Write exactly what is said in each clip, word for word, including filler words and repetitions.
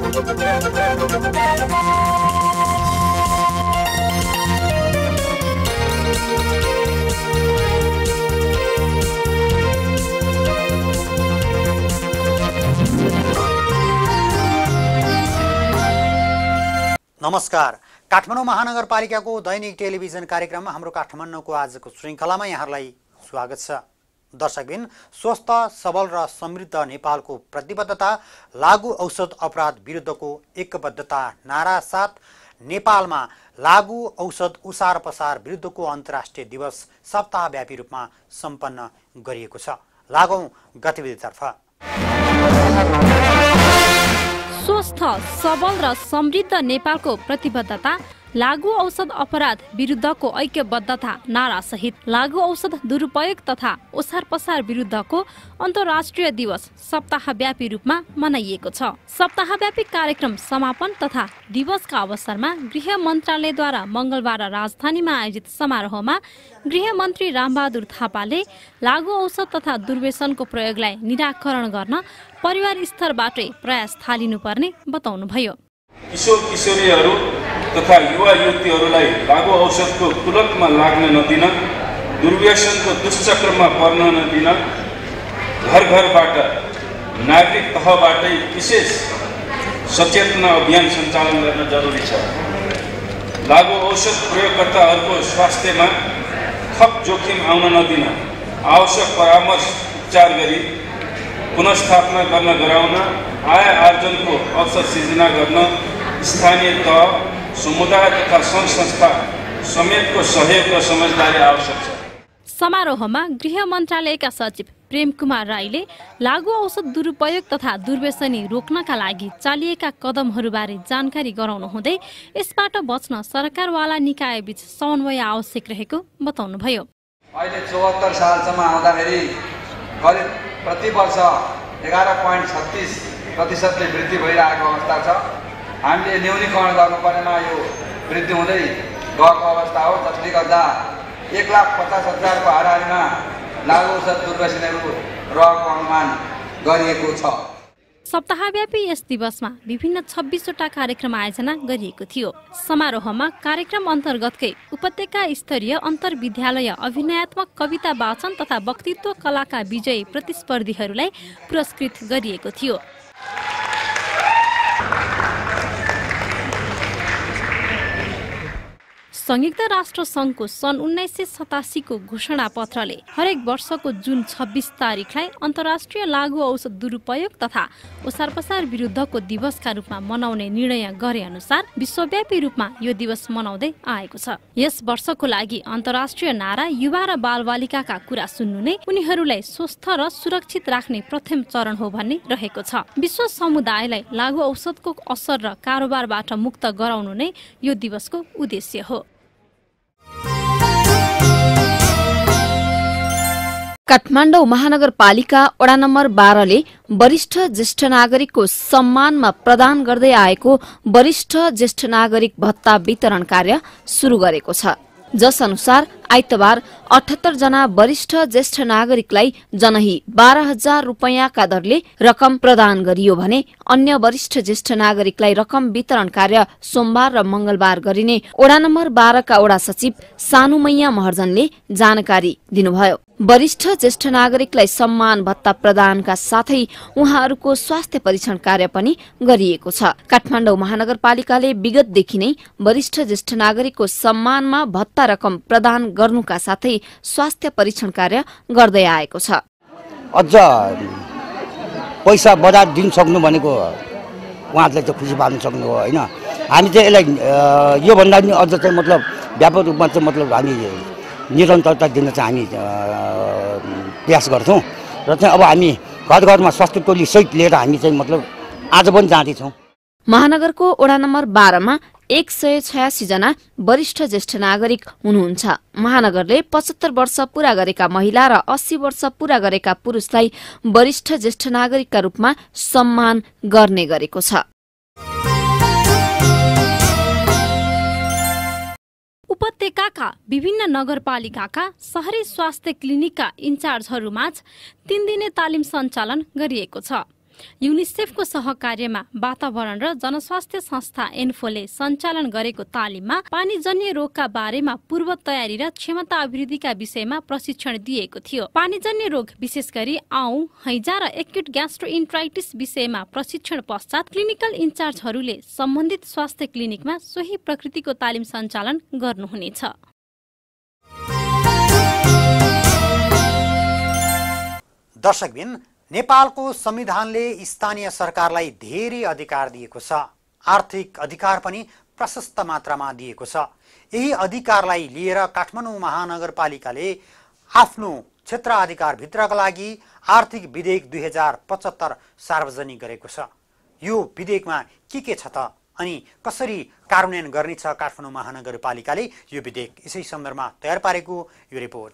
नमस्कार। काठमाडौँ महानगरपालिकाको दैनिक टेलिभिजन कार्यक्रममा हाम्रो काठमाडौँको आजको श्रृङ्खलामा यहाँलाई स्वागत छ। दर्शकबिन, स्वस्थ सबल र समृद्ध नेपालको प्रतिबद्धता, लागु औषध अपराध विरुद्धको एकबद्धता नारा साथ नेपालमा लागु औषध उसार पसार विरुद्धको अन्तर्राष्ट्रिय दिवस सप्ताहव्यापी रूपमा सम्पन्न गरिएको छ। लागौं गतिविधितर्फ। स्वस्थ सबल र समृद्ध नेपालको प्रतिबद्धता, लागु औषध अपराध विरुद्धको ऐक्यबद्धता नारा सहित लागु औषध दुरुपयोग तथा ओसार पसार विरुद्धको अन्तर्राष्ट्रिय दिवस सप्ताहव्यापी रूपमा मनाइएको छ। सप्ताहव्यापी कार्यक्रम समापन तथा दिवसका अवसरमा गृह मन्त्रालयद्वारा मंगलबार राजधानीमा आयोजित समारोहमा गृह मन्त्री रामबहादुर थापाले लागु औषध तथा दुर्व्यसनको प्रयोगलाई निराकरण गर्न परिवार स्तरबाटै प्रयास थालिनुपर्ने बताउनुभयो। किशोर किशोरीहरू तथा युवा युवतीहरूलाई लागु औषधको कुलतमा लाग्न नदिन, दुर्व्यसनको दुष्चक्रमा पर्न नदिन, घर घरबाट नागरिक तहबाटै विशेष सचेतना अभियान सञ्चालन गर्न जरुरी छ। लागु औषध प्रयोगकर्ताहरूको स्वास्थ्यमा थप जोखिम आउन नदिन, आवश्यक परामर्श उपचार गरी पुनर्स्थापना गर्न गराउन, आय आर्जनको अवसर सिर्जना गर्न स्थानीय तह, समुदाय तथा सङ्घ संस्था समेतको सहयोग र समझदारी आवश्यक छ। समारोहमा गृह मन्त्रालयका सचिव प्रेम कुमार राईले लागु औषध दुरुपयोग तथा दुर्व्यसनी रोक्नका लागि चालिएका कदमहरूबारे जानकारी गराउनु हुँदै यसबाट बच्न सरकारवाला निकायबीच समन्वय आवश्यक रहेको बताउनुभयो। अहिले चौहत्तर सालसम्म आउँदाखेरि करिब प्रति वर्ष एघार पोइन्ट छत्तिस प्रतिशतले वृद्धि भइरहेको अवस्था छ। हामीले न्यूनीकरण गर्नुपर्नेमा यो वृद्धि हुँदै गएको अवस्था हो, जसले गर्दा एक लाख पचास हजारको हाराहारीमा लागु औषध दुर्व्यसनीहरू रहेको अनुमान गरिएको छ। सप्ताहव्यापी यस दिवसमा विभिन्न छब्बीसवटा कार्यक्रम आयोजना गरिएको थियो। समारोहमा कार्यक्रम अन्तर्गतकै उपत्यका स्तरीय अन्तर्विद्यालय अभिनयात्मक कविता वाचन तथा वक्तित्व कलाका विजयी प्रतिस्पर्धीहरूलाई पुरस्कृत गरिएको थियो। संयुक्त राष्ट्र संघको सन् उन्नाइस सय सतासीको घोषणा पत्रले हरेक वर्षको जुन छब्बीस तारिखलाई अन्तर्राष्ट्रिय लागु औषध दुरुपयोग तथा ओसार पसार विरुद्धको दिवसका रूपमा मनाउने निर्णय गरे अनुसार विश्वव्यापी रूपमा यो दिवस मनाउँदै आएको छ। यस वर्षको लागि अन्तर्राष्ट्रिय नारा युवा र बालबालिकाका कुरा सुन्नु नै उनीहरूलाई स्वस्थ र सुरक्षित राख्ने प्रथम चरण हो भन्ने रहेको छ। विश्व समुदायलाई लागु औषधको असर र कारोबारबाट मुक्त गराउनु नै यो दिवसको उद्देश्य हो। काठमाडौँ महानगरपालिका वडा नम्बर बाह्रले वरिष्ठ ज्येष्ठ नागरिकको सम्मानमा प्रदान गर्दै आएको वरिष्ठ ज्येष्ठ नागरिक भत्ता वितरण कार्य सुरु गरेको छ। जस अनुसार आइतबार अठहत्तर जना वरिष्ठ ज्येष्ठ नागरिकलाई जनही बाह्र हजार रुपियाँका दरले रकम प्रदान गरियो भने अन्य वरिष्ठ ज्येष्ठ नागरिकलाई रकम वितरण कार्य सोमबार र मंगलबार गरिने वडा नम्बर बाह्रका वडा सचिव सानुमैया महर्जनले जानकारी दिनुभयो। वरिष्ठ ज्येष्ठ नागरिकलाई सम्मान भत्ता प्रदानका साथै उहाँहरूको स्वास्थ्य परीक्षण कार्य पनि गरिएको छ। काठमाडौँ महानगरपालिकाले विगतदेखि नै वरिष्ठ ज्येष्ठ नागरिकको सम्मानमा भत्ता रकम प्रदान गर्नुका साथै स्वास्थ्य परीक्षण कार्य गर्दै आएको छ। अझ पैसा बजार दिन सक्नु भनेको उहाँहरूले चाहिँ खुसी पार्न सक्नु हो हैन। हामी चाहिँ यसलाई योभन्दा पनि अझ चाहिँ मतलब व्यापक रूपमा चाहिँ मतलब हामी निरन्तरता दिन चाहिँ हामी प्रयास गर्छौँ र चाहिँ अब हामी घर घरमा स्वास्थ्य टोली सहित लिएर हामी चाहिँ मतलब आज पनि जाँदैछौँ। महानगरको वडा नम्बर बाह्रमा एक सय छयासी जना वरिष्ठ ज्येष्ठ नागरिक हुनुहुन्छ। महानगरले पचहत्तर वर्ष पूरा गरेका महिला र अस्सी वर्ष पूरा गरेका पुरुषलाई वरिष्ठ ज्येष्ठ नागरिकका रूपमा सम्मान गर्ने गरेको छ। उपत्यकाका विभिन्न नगरपालिकाका शहरी स्वास्थ्य क्लिनिकका इन्चार्जहरूमाझ तीन दिने तालिम सञ्चालन गरिएको छ। युनिसेफको सहकार्यमा वातावरण र जनस्वास्थ्य संस्था एन्फोले सञ्चालन गरेको तालिममा पानीजन्य रोगका बारेमा पूर्व तयारी र क्षमता अभिवृद्धिका विषयमा प्रशिक्षण दिएको थियो। पानीजन्य रोग विशेष गरी आउँ, हैजा र एक्युट ग्यास्ट्रोइन्ट्राइटिस विषयमा प्रशिक्षण पश्चात क्लिनिकल इन्चार्जहरूले सम्बन्धित स्वास्थ्य क्लिनिकमा सोही प्रकृतिको तालिम सञ्चालन गर्नुहुनेछ। दर्शकबिन, नेपालको संविधानले स्थानीय सरकारलाई धेरै अधिकार दिएको छ। आर्थिक अधिकार पनि प्रशस्त मात्रामा दिएको छ। यही अधिकारलाई लिएर काठमाडौँ महानगरपालिकाले आफ्नो क्षेत्राधिकारभित्रका लागि आर्थिक विधेयक दुई हजार पचहत्तर सार्वजनिक गरेको छ। यो विधेयकमा के के छ त अनि कसरी कार्यान्वयन गर्ने छ काठमाडौँ महानगरपालिकाले यो विधेयक, यसै सन्दर्भमा तयार पारेको यो रिपोर्ट।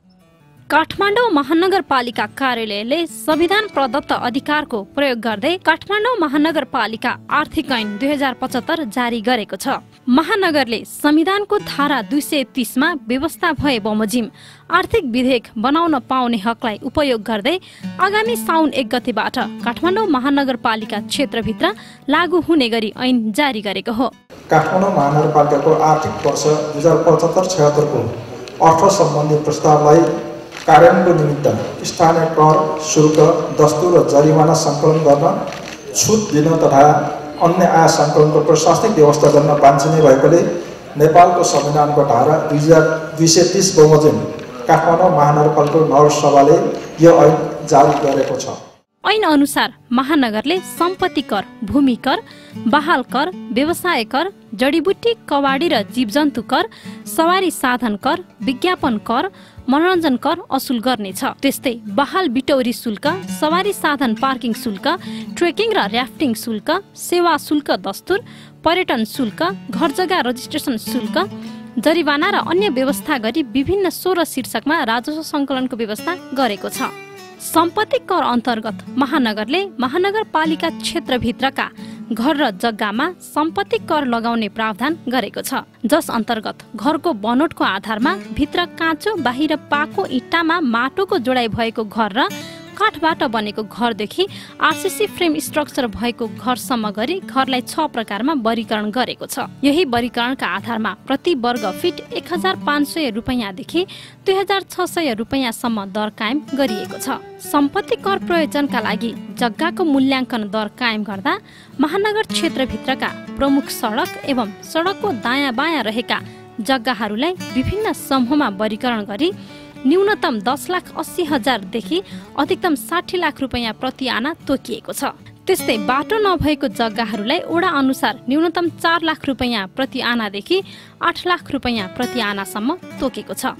काठमाडौँ महानगरपालिका कार्यालयले संविधान प्रदत्त अधिकारको प्रयोग गर्दै काठमाडौँ महानगरपालिका आर्थिक ऐन दुई हजार पचहत्तर जारी गरेको छ। महानगरले संविधानको धारा दुई सय तीसमा व्यवस्था भए बमोजिम आर्थिक विधेयक बनाउन पाउने हकलाई उपयोग गर्दै आगामी साउन एक गतेबाट काठमाडौँ महानगरपालिका क्षेत्रभित्र लागू हुने गरी ऐन जारी गरेको हो। काठमाडौँ महानगरपालिकाको आर्थिक वर्ष दुई हजार पचहत्तर छयत्तरको अर्थ सम्बन्धी प्रस्तावलाई कार्यान्वयनको निमित्त स्थानीय कर, शुल्क, दस्तुर र जरिमाना सङ्कलन गर्न, छुट दिन तथा अन्य आय सङ्कलनको प्रशासनिक व्यवस्था गर्न वाञ्छनीय भएकोले नेपालको संविधानको धारा दुई हजार दुई सय तीस बमोजिम काठमाडौँ महानगरपालिका नगरसभाले यो ऐन जारी गरेको छ। ऐन अनुसार महानगरले सम्पत्ति कर, भूमि कर, बहाल कर, व्यवसाय कर, जडीबुटी, कवाडी र जीवजन्तु कर, सवारी साधन कर, विज्ञापन कर, मनोरञ्जन कर असुल गर्नेछ। त्यस्तै बहाल बिटौरी शुल्क, सवारी साधन पार्किङ शुल्क, ट्रेकिङ र र्याफ्टिङ शुल्क, सेवा शुल्क दस्तुर, पर्यटन शुल्क, घर जग्गा रजिस्ट्रेसन शुल्क, जरिवाना र अन्य व्यवस्था गरी विभिन्न सोह्र शीर्षकमा राजस्व सङ्कलनको व्यवस्था गरेको छ। सम्पत्ति कर अन्तर्गत महानगरले महानगरपालिका क्षेत्रभित्रका घर र जग्गामा सम्पत्ति कर लगाउने प्रावधान गरेको छ, जस अन्तर्गत घरको बनोटको आधारमा भित्र काँचो, बाहिर पाको इँटामा माटोको जोडाइ भएको घर र काठबाट बनेको घरदेखि आरसीसी फ्रेम स्ट्रक्चर भएको घरसम्म गरी घरलाई छ प्रकारमा वर्गीकरण गरेको छ। यही वर्गीकरणका आधारमा प्रति वर्ग फिट एक हजार पाँच सय रुपियाँदेखि दुई हजार छ सय रुपियाँसम्म दर कायम गरिएको छ। सम्पत्ति कर प्रयोजनका लागि जग्गाको मूल्याङ्कन दर कायम गर्दा महानगर क्षेत्रभित्रका प्रमुख सडक एवं सडकको दायाँ बायाँ रहेका जग्गाहरूलाई विभिन्न समूहमा वर्गीकरण गरी न्यूनतम दस लाख अस्सी हजारदेखि अधिकतम साठी लाख रुपियाँ प्रति आना तोकिएको छ। त्यस्तै बाटो नभएको जग्गाहरूलाई ओडा अनुसार न्यूनतम चार लाख रुपियाँ प्रति आनादेखि आठ लाख रुपियाँ प्रति आनासम्म तोकेको छ।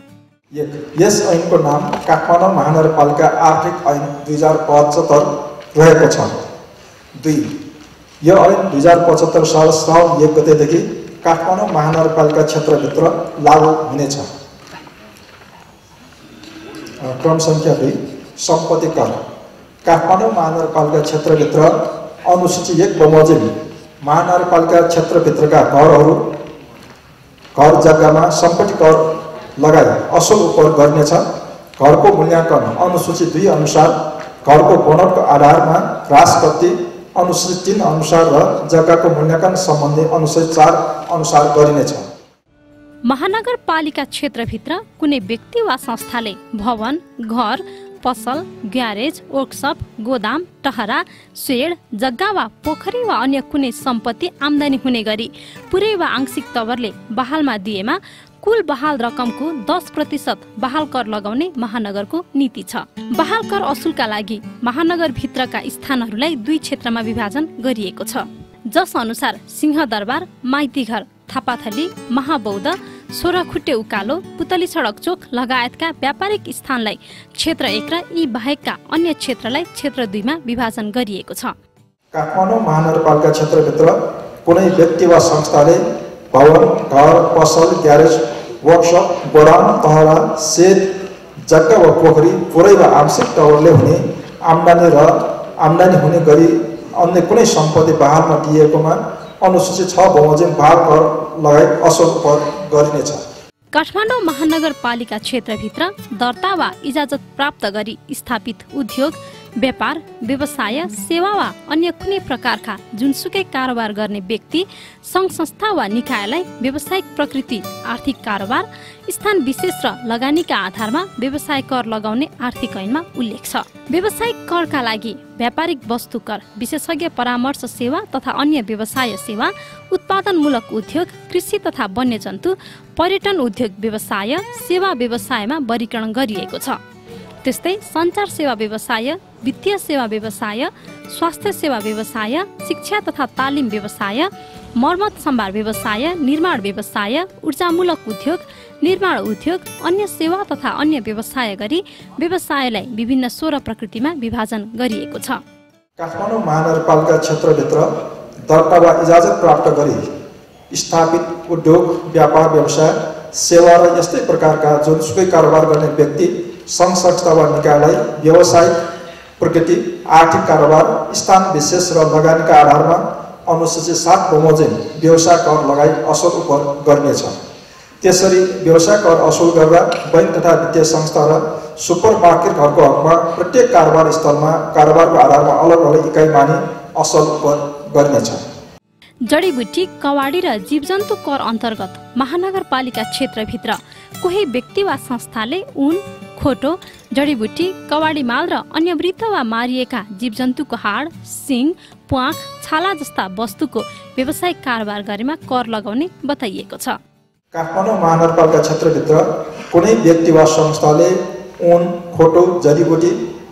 यस ऐनको नाम काठमाडौँ महानगरपालिका आर्थिक ऐन दुई हजार पचहत्तर रहेको छ। दुई यो ऐन दुई हजार पचहत्तर साल साउन एक गतेदेखि काठमाडौँ महानगरपालिका क्षेत्रभित्र लागू हुनेछ। क्रम संख्या दुई सम्पत्ति कर। काठमाडौँ महानगरपालिका क्षेत्रभित्र अनुसूची एक बमोजिम महानगरपालिका क्षेत्रभित्रका घरहरू घर जग्गामा सम्पत्ति कर लगाई असुल उपयोग गरिनेछ। घरको मूल्याङ्कन अनुसूची दुई अनुसार घरको बनोटको आधारमा ह्रास गति अनुसूची तीन अनुसार र जग्गाको मूल्याङ्कन सम्बन्धी अनुसूची चार अनुसार गरिनेछ। महानगरपालिका क्षेत्रभित्र कुनै व्यक्ति वा संस्थाले भवन, घर, पसल, ग्यारेज, वर्कसप, गोदाम, टहरा, शेड, जग्गा वा पोखरी वा अन्य कुनै सम्पत्ति आम्दानी हुने गरी पुरै वा आंशिक तवरले बहालमा दिएमा कुल बहाल रकमको दस प्रतिशत बहाल कर लगाउने महानगरको नीति छ। बहाल कर असुलका लागि महानगरभित्रका स्थानहरूलाई दुई क्षेत्रमा विभाजन गरिएको छ, जस अनुसार सिंहदरबार, माइतीघर, थापाथली, महाबौद्ध, सोह्रखुट्टे उकालो, पुतली सडक चोक लगायतका व्यापारिक स्थानलाई क्षेत्र एक र यी बाहेकका अन्य क्षेत्रलाई क्षेत्र दुईमा विभाजन गरिएको छ। काठमाडौँ महानगरपालिका क्षेत्रभित्र कुनै व्यक्ति वा संस्थाले भवन, घर, पसल, ग्यारेज, वर्कसप, गोदाम, तहरा, सेड, जग्गा वा पोखरी पुरै वा आंशिक तवरले हुने आम्दानी र आम्दानी हुने गरी अन्य कुनै सम्पत्ति बहालमा दिएकोमा अनुसूची छ बमोजिम बहाल कर लगाई असुल गरिनेछ। काठमाडौँ महानगरपालिका क्षेत्रभित्र दर्ता वा इजाजत प्राप्त गरी स्थापित उद्योग, व्यापार, व्यवसाय, सेवा वा अन्य कुनै प्रकारका जुनसुकै कारोबार गर्ने व्यक्ति, सङ्घ संस्था वा निकायलाई व्यावसायिक प्रकृति, आर्थिक कारोबार, स्थान विशेष र लगानीका आधारमा व्यवसाय कर लगाउने आर्थिक ऐनमा उल्लेख छ। व्यावसायिक करका लागि व्यापारिक वस्तु कर, विशेषज्ञ परामर्श सेवा तथा अन्य व्यवसाय सेवा, उत्पादनमूलक उद्योग, कृषि तथा वन्यजन्तु, पर्यटन उद्योग व्यवसाय, सेवा व्यवसायमा वर्गीकरण गरिएको छ। त्यस्तै सञ्चार सेवा व्यवसाय, वित्तीय सेवा व्यवसाय, स्वास्थ्य सेवा व्यवसाय, शिक्षा तथा तालिम व्यवसाय, मर्मत सम्भार व्यवसाय, निर्माण व्यवसाय, ऊर्जामूलक उद्योग, निर्माण उद्योग, अन्य सेवा तथा अन्य व्यवसाय गरी व्यवसायलाई विभिन्न सोह्र प्रकृतिमा विभाजन गरिएको छ। काठमाडौँ महानगरपालिका क्षेत्रभित्र दर्ता वा इजाजत प्राप्त गरी स्थापित उद्योग, व्यापार, व्यवसाय, सेवा र यस्तै प्रकारका जुनसुकै कारोबार गर्ने व्यक्ति, सङ्घ संस्था वा निकायलाई व्यावसायिक प्रकृति, आर्थिक कारोबार, स्थान विशेष र लगानीका आधारमा अनुसूची सात बमोजिम व्यवसाय कर लगाई असुल उपर गर्नेछ। त्यसरी व्यवसाय कर असुल गर्दा बैंक तथा वित्तीय संस्था र सुपर मार्केटहरूको हकमा प्रत्येक कारोबार स्थलमा कारोबारको आधारमा अलग अलग इकाइ मानि असल उपर गर्नेछ। जडीबुटी, कवाडी र जीवजन्तु कर अन्तर्गत महानगरपालिका क्षेत्रभित्र कोही व्यक्ति वा संस्थाले ऊन, खोटो, जडीबुटी, कवाडी माल र अन्य मृत वा मारिएका जीवजन्तुको हाड, सिङ, प्वाख, छाला जस्ता वस्तुको व्यावसायिक कारोबार गरेमा कर लगाउने बताइएको छ। काठमाडौँ महानगरपालिका क्षेत्रभित्र कुनै व्यक्ति वा संस्थाले ऊन, खोटो, जडीबुटी,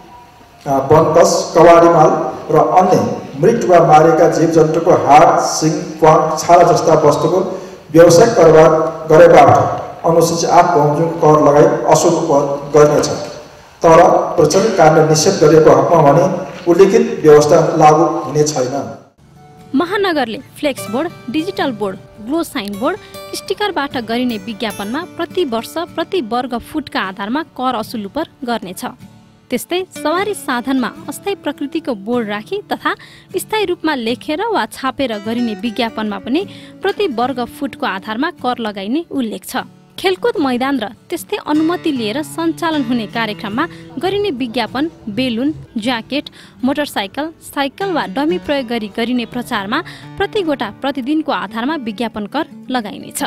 बनकस, कवाडी माल र अन्य मृत वा मारेका जीवजन्तुको हाड, सिङ, प्वाख, छाला जस्ता वस्तुको व्यावसायिक कारोबार गरेबाट अनुसूची आठ बमोजिम कर लगाई असुल उपर गर्नेछ। तर प्रचलित कारणले निषेध गरिएको हकमा भने उल्लेखित व्यवस्था लागू हुने छैन। महानगरले flex board, digital board, glow sign board, स्टिकरबाट गरिने विज्ञापनमा प्रति वर्ष प्रति वर्ग फुटका आधारमा कर असुल उपर गर्नेछ। त्यस्तै सवारी साधनमा अस्थायी प्रकृतिको बोर्ड राखी तथा स्थायी रूपमा लेखेर वा छापेर गरिने विज्ञापनमा पनि प्रति वर्ग फुटको आधारमा कर लगाइने उल्लेख छ। खेलकुद मैदान र त्यस्तै अनुमति लिएर सञ्चालन हुने कार्यक्रममा गरिने विज्ञापन, बेलुन, ज्याकेट, मोटरसाइकल, साइकल वा डमी प्रयोग गरी गरिने प्रचारमा प्रति गोटा प्रतिदिनको आधारमा विज्ञापन कर लगाइनेछ।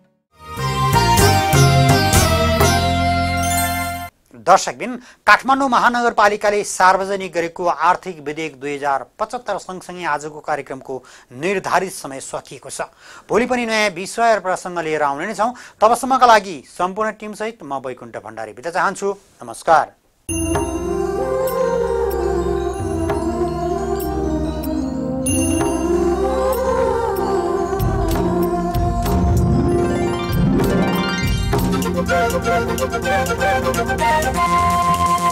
दर्शकबिन, काठमाडौँ महानगरपालिकाले सार्वजनिक गरेको आर्थिक विधेयक दुई हजार पचहत्तर सँगसँगै आजको कार्यक्रमको निर्धारित समय सकिएको छ। भोलि पनि नयाँ विषय र प्रसङ्ग लिएर आउने नै छौँ। तबसम्मका लागि सम्पूर्ण टिमसहित म वैकुण्ठ भण्डारी बिदा चाहन्छु। नमस्कार। Thank you.